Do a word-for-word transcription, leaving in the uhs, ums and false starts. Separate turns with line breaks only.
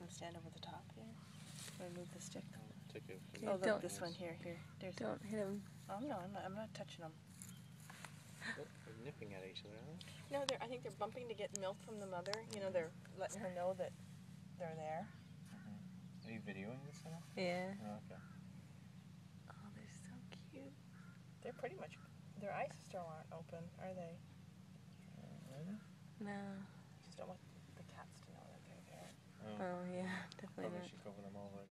them stand over the top here. Or move the stick.
Take it.
Okay, oh, look, this one here, here. There's
don't hit him.
Oh, no, I'm not, I'm not touching them.
Oh, they're nipping at each other, aren't they?
No, they're, I think they're bumping to get milk from the mother. You know, they're letting her know that they're there.
Mm-hmm. Are you videoing this now?
Yeah.
Oh, okay.
Oh, they're so cute.
They're pretty much, their eyes still aren't open, are they?
Uh, really?
No.
Just don't want the cats to know that they're there.
Oh,
Oh yeah, definitely
probably
not.
should cover them all.